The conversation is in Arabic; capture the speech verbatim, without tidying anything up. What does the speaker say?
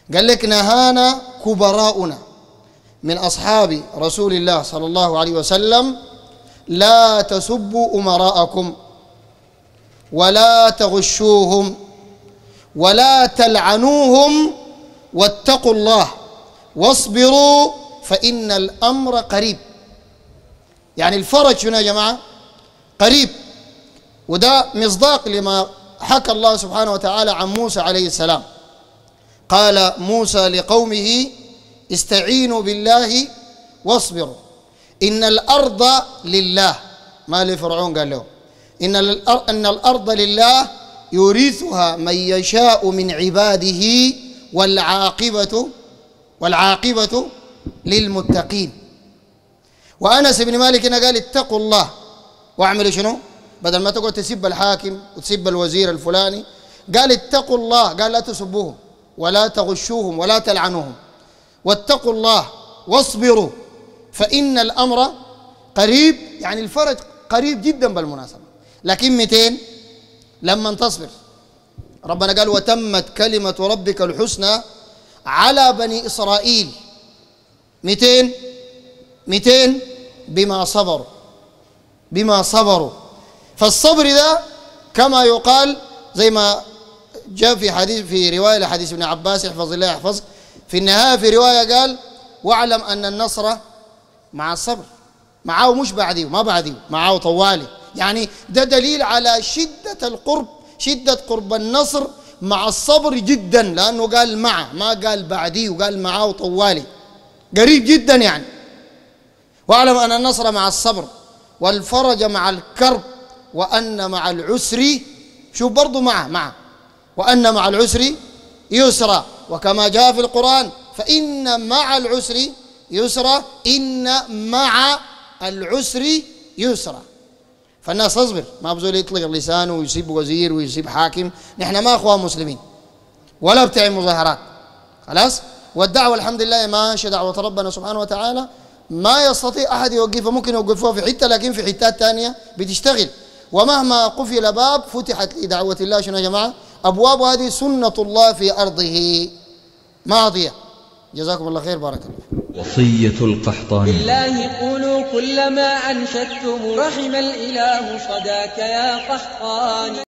قال لك نهانا كبراؤنا من أصحاب رسول الله صلى الله عليه وسلم لا تسبوا أمراءكم ولا تغشوهم ولا تلعنوهم واتقوا الله واصبروا فإن الأمر قريب. يعني الفرج هنا يا جماعة قريب، وده مصداق لما حكى الله سبحانه وتعالى عن موسى عليه السلام. قال موسى لقومه استعينوا بالله واصبروا إن الأرض لله. ما لفرعون قال له إن إن الأرض لله يورثها من يشاء من عباده والعاقبة والعاقبة للمتقين. وأنس بن مالك قال اتقوا الله واعملوا شنو؟ بدل ما تقعد تسب الحاكم وتسب الوزير الفلاني قال اتقوا الله، قال لا تسبوهم ولا تغشوهم ولا تلعنوهم واتقوا الله واصبروا فإن الأمر قريب. يعني الفرج قريب جدا بالمناسبة، لكن مئتين لما تصبر. ربنا قال وتمت كلمة ربك الحسنى على بني إسرائيل مئتين مئتين بما صبروا بما صبروا. فالصبر ده كما يقال زي ما جاء في حديث في رواية لحديث ابن عباس احفظ الله يحفظك، في النهاية في رواية قال واعلم أن النصر مع الصبر، معاه مش بعديه ما بعديه معاه طوالي. يعني ده دليل على شدة القرب، شدة قرب النصر مع الصبر جدا، لأنه قال معه ما قال بعديه وقال معاه طوالي قريب جدا. يعني واعلم أن النصر مع الصبر والفرج مع الكرب وأن مع العسر، شوف برضو معه معه وأن مع العسر يسرا، وكما جاء في القرآن فإن مع العسر يسرا إن مع العسر يسرا. فالناس تصبر، ما بزول يطلق لسانه ويسيب وزير ويسيب حاكم. نحن ما أخوان مسلمين ولا بتاع مظاهرات خلاص. والدعوة الحمد لله ماشية دعوة ربنا سبحانه وتعالى، ما يستطيع أحد يوقفها، ممكن يوقفوها في حتة لكن في حتات ثانية بتشتغل. ومهما قفل باب فتحت لدعوة الله شنو يا جماعة أبواب، هذه سنة الله في أرضه ماضية. جزاكم الله خير بارك الله. وصية القحطاني بالله قولوا كل ما أنشدتم رحم الإله صداك يا قحطاني.